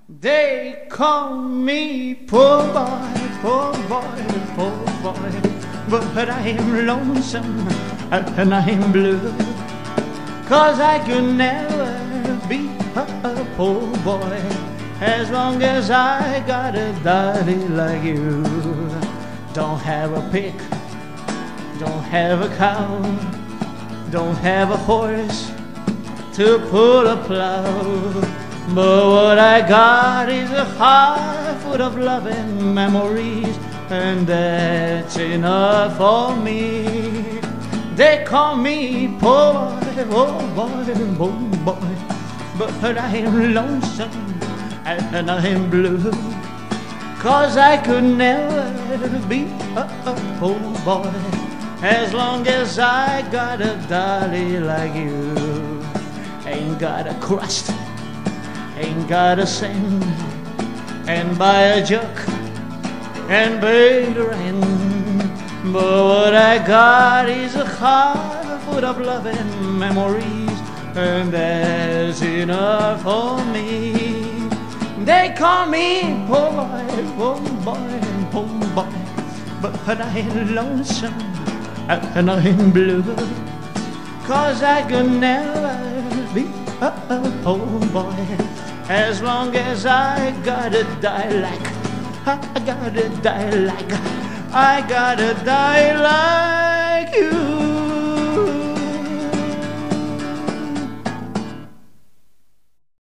They call me poor boy, poor boy, poor boy, but I am lonesome and I am blue, 'cause I could never be a poor boy as long as I got a daddy like you. Don't have a pig, don't have a cow, don't have a horse to pull a plow, but what I got is a heart full of loving memories, and that's enough for me. They call me poor boy, poor boy, poor boy, but I am lonesome and I am blue, 'cause I could never be a poor boy as long as I got a dolly like you. Ain't got a crust, ain't got a cent, and buy a jug and pay the rent, but what I got is a heart full of loving memories, and that's enough for me. They call me poor boy, poor boy, poor boy, but I am lonesome and I'm blue, 'cause I could never be a poor boy as long as I gotta die like, I gotta die like, I gotta die like